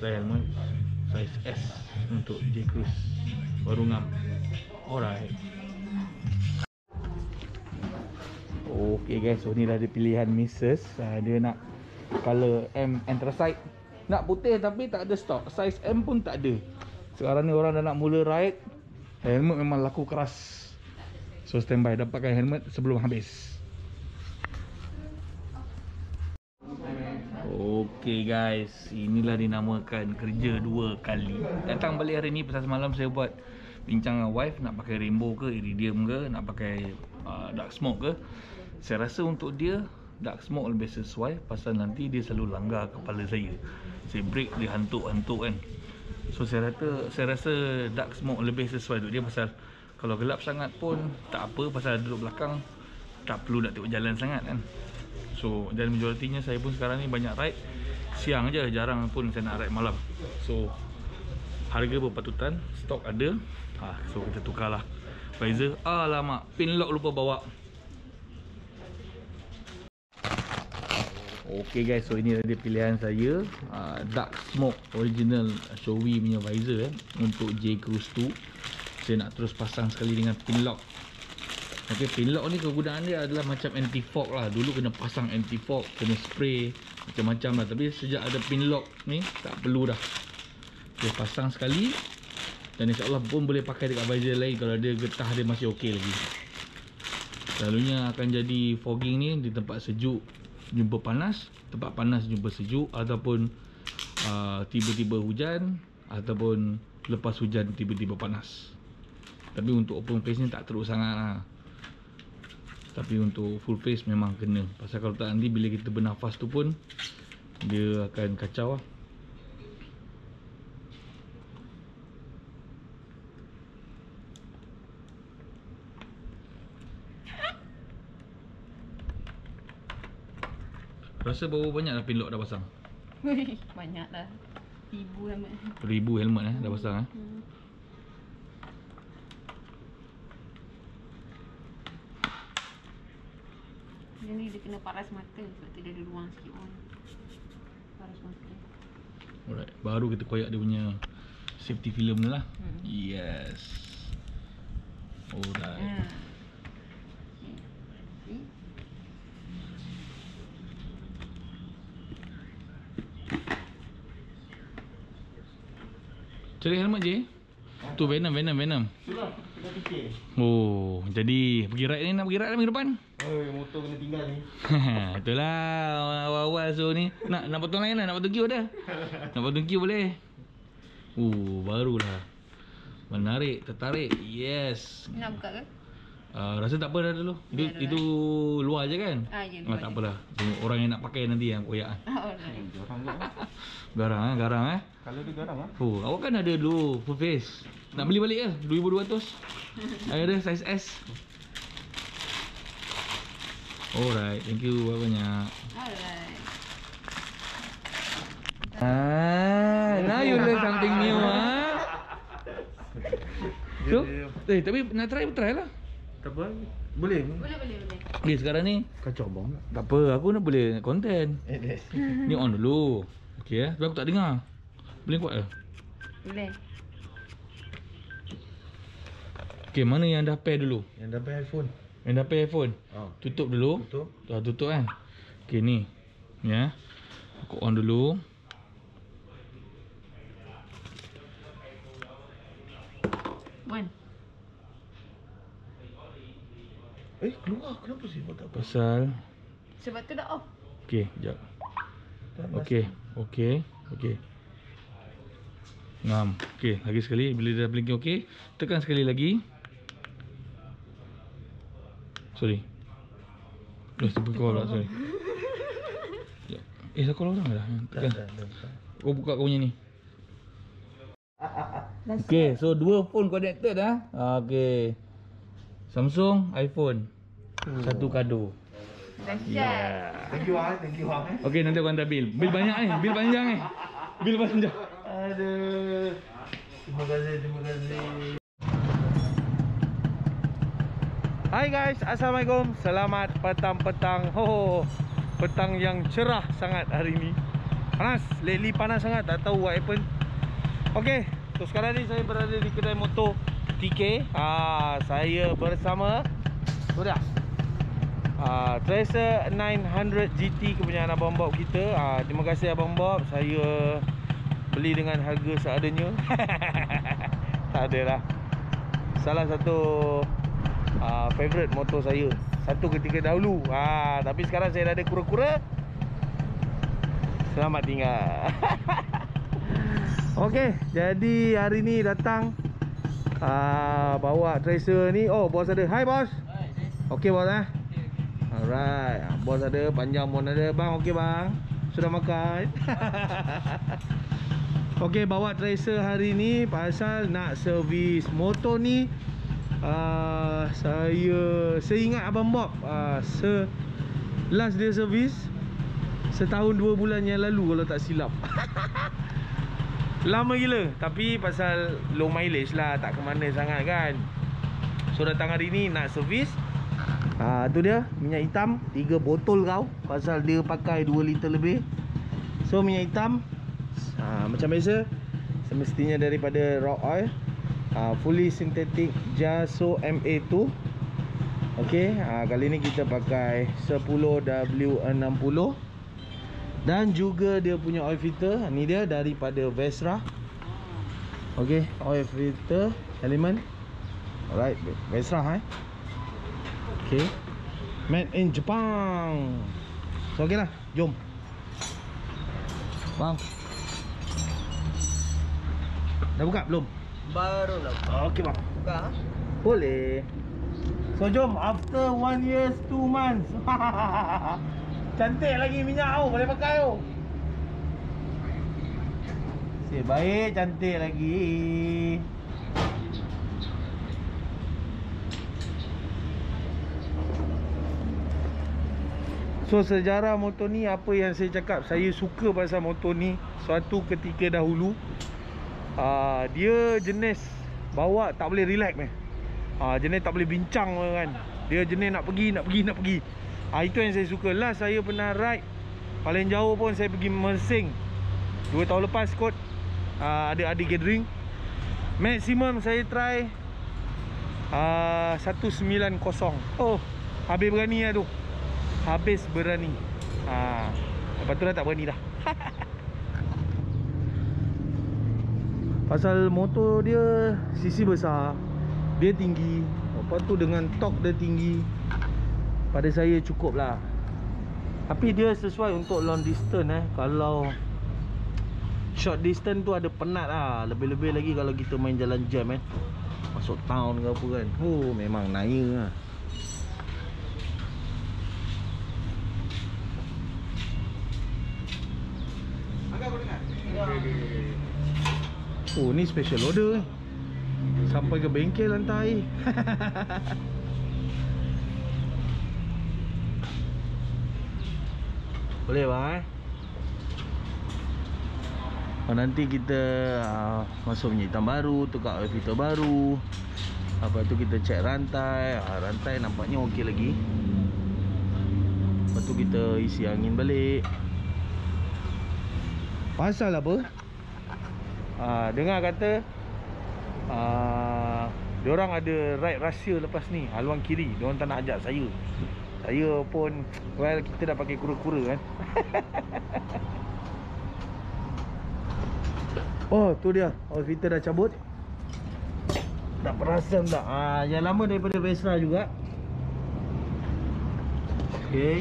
pakai helmet size S untuk J Cruise baru ngam. Alright. Okay guys, so ni dah ada pilihan Mrs. Dia nak color M anthracite. Nak putih tapi tak ada stok. Size M pun tak ada. Sekarang ni orang dah nak mula ride. Helmet memang laku keras. So standby, dapatkan helmet sebelum habis. Okay guys, inilah dinamakan kerja 2 kali. Datang balik hari ni pasal semalam saya buat bincang dengan wife nak pakai rainbow ke, iridium ke, nak pakai dark smoke ke. Saya rasa untuk dia dark smoke lebih sesuai pasal nanti dia selalu langgar kepala saya. Saya break dia hantuk-hantuk kan. So saya rasa dark smoke lebih sesuai untuk dia pasal kalau gelap sangat pun tak apa pasal duduk belakang tak perlu nak tengok jalan sangat kan. So dan majoritinya saya pun sekarang ni banyak ride siang je, jarang pun saya nak ride malam. So harga berpatutan, stok ada. So kita tukarlah visor. Alamak, pin lock lupa bawa. Okay guys, so ini ada pilihan saya, dark smoke original Shoei punya visor untuk J Cruise 2. Saya nak terus pasang sekali dengan pin lock. Okay, pin lock ni kegunaan dia adalah macam anti fog lah. Dulu kena pasang anti fog, kena spray macam-macam lah. Tapi sejak ada pin lock ni tak perlu dah. Dia pasang sekali dan insyaAllah pun boleh pakai dekat visor lain kalau dia getah dia masih ok lagi. Selalunya akan jadi fogging ni di tempat sejuk jumpa panas, tempat panas jumpa sejuk, ataupun tiba-tiba hujan, ataupun lepas hujan tiba-tiba panas. Tapi untuk open face ni tak teruk sangat lah. Tapi untuk full face memang kena. Pasal kalau tak nanti bila kita bernafas tu pun dia akan kacau lah. Rasa berapa banyak dah pin lock dah pasang? Banyak dah. 1000 helmet. 1000 helmet dah pasang Yang ni dia kena paras mata sebab tu dia ada ruang sikit pun. Paras mata. Alright, baru kita koyak dia punya safety film ni lah. Yes. Alright. Cari helmet je. Tu Venom. Itulah, kita fikir. Oh, jadi pergi ride ni, nak pergi ride lah minggu depan. Oi, motor kena tinggal ni. Itulah awal-awal so ni. Nak potong lain lah, nak potong Q dah. Nak potong Q boleh. Barulah. Menarik, tertarik. Yes. Nak buka ke? Rasa tak apa dah dulu. Itu luar je kan? Ya, luar tak je. apalah. Orang yang nak pakai nanti yang koyak. Alright. Garang Kalau dia garam ah. awak kan ada dulu full face. Nak beli balik ke? 2200. Ada size S. Alright, thank you banyak. Alright. Now you learn something new So, tapi nak try lah. Tak apa. Boleh. Boleh. Okay, sekarang ni Kacau bang. tak apa, aku nak boleh konten. Ni on dulu. Okay sebab aku tak dengar. Boleh kuat ke? Boleh. Okay, mana yang dah pair dulu? Yang dah pakai iPhone. Yang dah pair iPhone? Tutup dulu. Tutup. Dah tutup kan? Okay ni. Ya. Aku on dulu. One. Keluar. Kenapa sih buat tak apa? Pasal Sebab tu dah off. okay, jap. Okay. Ngam. Okay, lagi sekali. Bila dah blinking okay, tekan sekali lagi. Sorry. Sampai call lah, sorry. Jap. Dah call orang dah. Tekan. Kau buka kau punya ni. Okay, so 2 phone connected dah. Okay. Samsung, iPhone. Satu kado. Dahsyat. Thank you bang. Okay, nanti aku hantar bil. Bil banyak bil panjang Bil panjang. Aduh. Terima kasih. Hai guys, Assalamualaikum. Selamat petang-petang. Petang yang cerah sangat hari ini. Panas, lately panas sangat. Tak tahu what happen. Okay, so sekarang ni saya berada di kedai motor TK. Saya bersama Tracer 900 GT kepunyaan Abang Bob kita. Terima kasih Abang Bob. Saya beli dengan harga seadanya. Tak adalah. Salah satu favorite motor saya satu ketika dahulu. Tapi sekarang saya dah ada kura-kura. Selamat tinggal. Okey, jadi hari ni datang bawa Tracer ni. Oh, bos ada. Hai bos. Okey bos Alright. Bos ada, panjang pun ada. Bang, okey bang. Sudah makan? Okey, bawa Tracer hari ni pasal nak servis motor ni. Saya ingat Abang Bob last dia servis setahun 2 bulan yang lalu kalau tak silap. Lama gila. Tapi pasal low mileage lah, tak ke mana sangat kan. So datang hari ni nak servis. Tu dia minyak hitam 3 botol kau. Pasal dia pakai 2 liter lebih. So minyak hitam macam biasa, semestinya daripada Rock Oil, fully synthetic Jaso MA2. Okay, kali ni kita pakai 10W60. Dan juga dia punya oil filter. Ni dia daripada Vesra. Okay, oil filter element. Alright, Vesra Okay, made in Japan. So okay lah, jom bang. Dah buka belum? Baru lah. Okay bang, Buka. boleh. So jom, after 1 years 2 months. Cantik lagi minyak tau, boleh pakai tau. Nasib baik, cantik lagi. So sejarah motor ni, apa yang saya cakap, saya suka pasal motor ni. Suatu ketika dahulu, dia jenis bawa tak boleh relax jenis tak boleh bincang kan. Dia jenis nak pergi. Itu yang saya suka. Last saya pernah ride paling jauh pun saya pergi Mersing 2 tahun lepas kot. Ada adik gathering. Maksimum saya try 190. Oh, habis berani lah tu. Habis berani. Lepas tu dah tak berani dah. Pasal motor dia sisi besar, dia tinggi. Lepas tu dengan torque dia tinggi. Pada saya cukup lah. Tapi dia sesuai untuk long distance Kalau short distance tu ada penat lah. Lebih-lebih lagi kalau kita main jalan jam masuk town ke apa kan. Oh, memang naya lah. Oh, ni special order sampai ke bengkel hantar air. Boleh bang nanti kita masuk minyak hitam baru, tukar oil filter baru. Lepas tu kita check rantai. Rantai nampaknya okey lagi. Lepas tu kita isi angin balik. Pasal apa? Dengar kata diorang ada ride rahsia lepas ni, haluan kiri. Diorang tak nak ajak saya. Saya pun, well, kita dah pakai kura-kura kan. Oh, tu dia, oil filter dah cabut. Tak perasan tak? Yang lama daripada Vesra juga. Okay.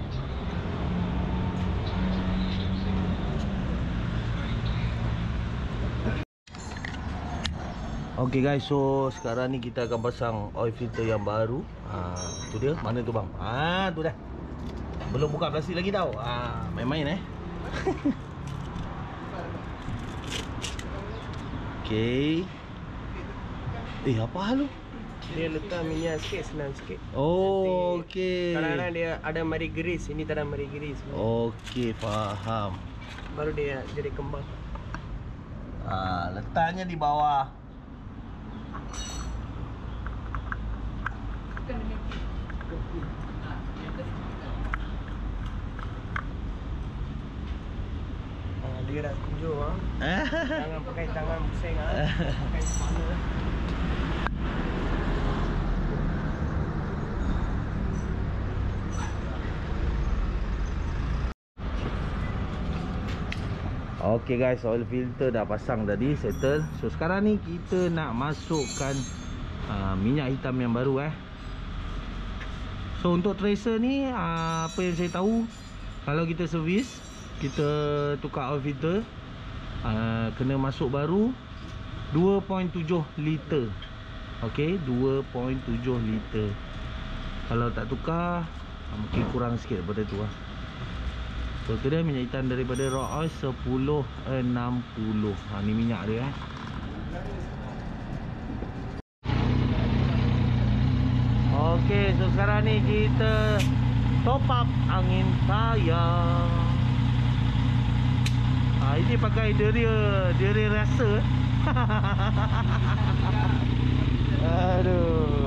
Okay guys, so sekarang ni kita akan pasang oil filter yang baru. Tu dia, mana tu bang? Tu dah. Belum buka plastik lagi tau. Main-main Okay. Apa hal lu? Dia letak minyak sikit, senang sikit. Oh, okay. Kadang-kadang dia ada mari grease, ini tak ada mari grease. Okay, faham. Baru dia jadi kembang. Letaknya di bawah. dia dah tunjuk jangan pakai tangan pusing pakai kepala. Okay guys, oil filter dah pasang tadi, settle. So sekarang ni kita nak masukkan minyak hitam yang baru So untuk tracer ni apa yang saya tahu, kalau kita servis, kita tukar oil filter, kena masuk baru 2.7 liter. Okay, 2.7 liter. Kalau tak tukar mungkin kurang sikit daripada tu So tu dia minyak hitam daripada raw oil 1060. Ni minyak dia Okay, so sekarang ni kita top up angin tayar. Ini pakai deria rasa. Aduh.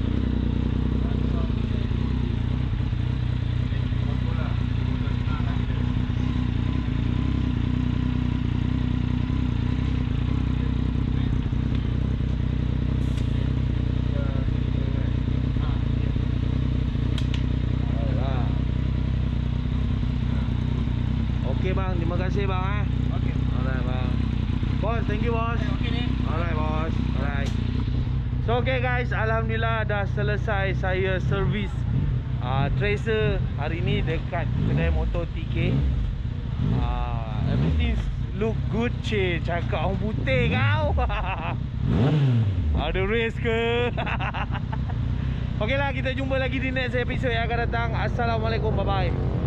Okay bang, terima kasih bang Okay. Alright bang. Boss, thank you boss. Okay ni. Alright boss. Alright. So okay guys, alhamdulillah dah selesai saya servis tracer hari ni dekat kedai motor TK. Everything look good cik. Cakap orang putih kau. Ada race ke? Okay lah, kita jumpa lagi di next episode yang akan datang. Assalamualaikum, bye bye.